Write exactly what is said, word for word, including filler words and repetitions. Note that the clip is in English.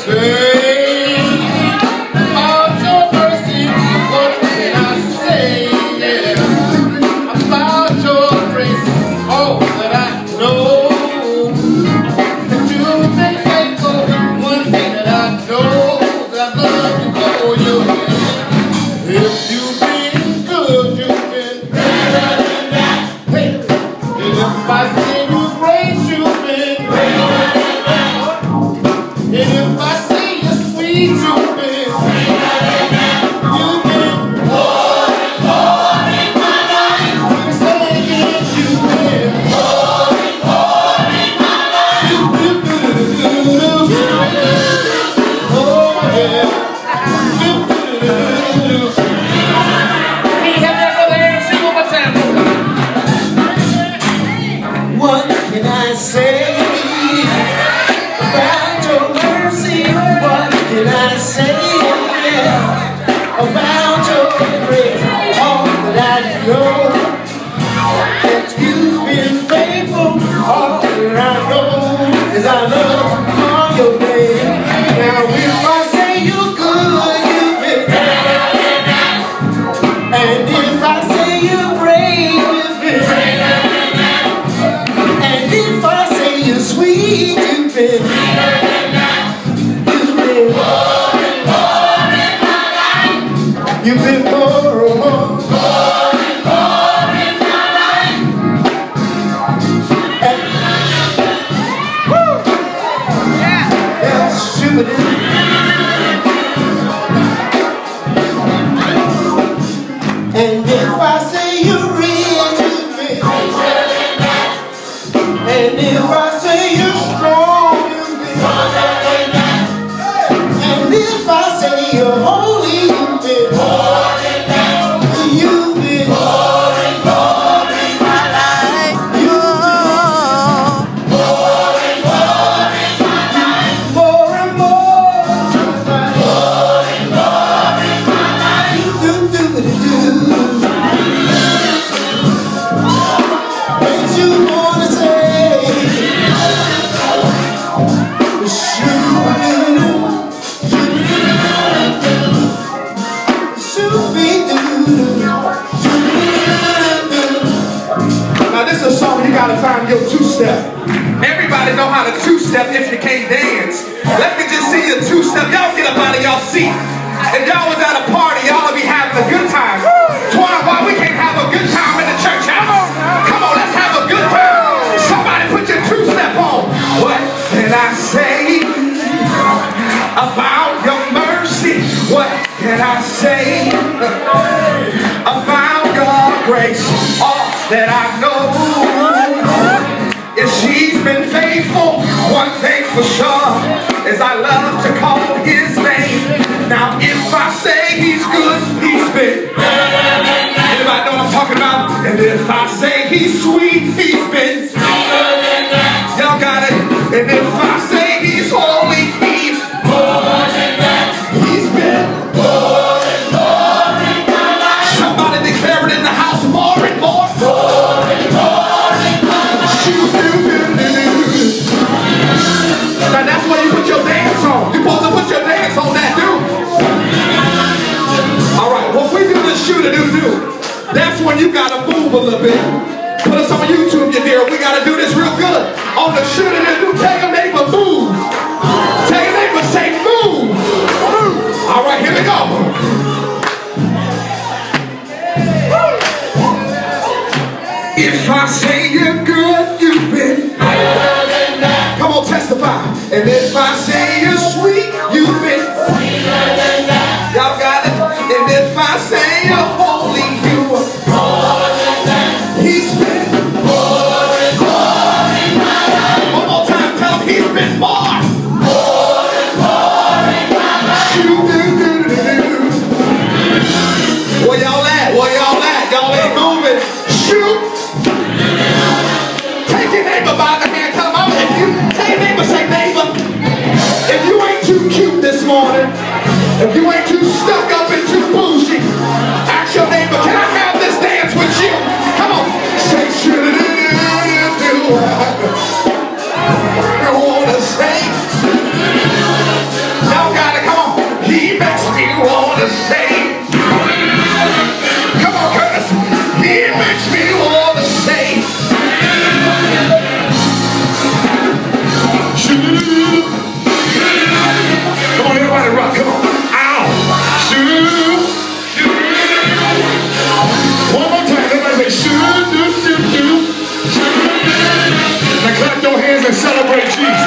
say about your mercy? What can I say? Yeah. About your grace, all that I know. That you've been faithful. One thing that I know, that I love you for you. If you've been good, you've been better than that. Hey. And if I say you great, you've been greater than that. And if I say you're sweet, you've been sweeter than that. You've been more and more in my life. Say it again, you've been more and more in my life. You've been good. Oh yeah. You've been good. Can you have that brother Aaron sing one more time? What can I say about your mercy? What can I say about your grace? All that I know, that you've been faithful. All that I know is I love to call your name. Now if I say you're good, you've been better than that. And if I say you're brave, you've been greater than that. And if I say you're sweet, you've been greater than that. You've been more and more in my life. You've been more and more, more and more in my life. And, woo! Yeah, stupid. And if I say you're rich, you've been richer than that. And if I say you're strong, you've been stronger than that. And if I say you're holy, you've been more than that. You've been more and more in my life. You've been more and more in my life. More and more in my life. More and more in my life. Do, do, do, do. What you wanna say? Now this is a song you gotta find your two-step. Everybody know how to two-step if you can't dance. Let me just see your two-step. Y'all get up out of y'all seat. If y'all was at a party, y'all would be having a good time. Twan, why we can't have a good time in the church house? Come on, let's have a good time. Somebody put your two-step on. What can I say about your mercy? What can I say about your grace? All that I know is she's been faithful. One thing for sure is I love to call his name. Now if I say he's good, he's been. Anybody know what I'm talking about? And if I say he's sweet, he's been. Y'all got it? And if I say he's holy, he's more than that. He's been more and more in my life. Somebody declare it in the house, more and more. More and more in my life. Now that's where you put your dance on. You're supposed to put your dance on that, dude. All right, when we do this shoot-a-doo-doo, that's when you gotta move a little bit. Put us on YouTube, you dear. We gotta do this real good. On the shoot-a-doo-doo, tell your neighbor move. Tell your neighbor say move. All right, here we go. If I say you're good, you've been better than that. Come on, testify. And if I say you're sweet, you've been sweeter than that. Y'all got it? And if I say you're holy, you are more than that. He's been more and more in my life. One more time, tell him he's been more. More and more in my life. Where y'all at? Where y'all at? Y'all ain't moving. Shoot. Take your neighbor by the hand. Tell him, I'm if you. Tell your neighbor, say neighbor. If you ain't too cute this morning, if you ain't too stuck up and too bougie, ask your neighbor, can I have this dance with you? Come on. Say, should I wanna say? Celebrate Jesus.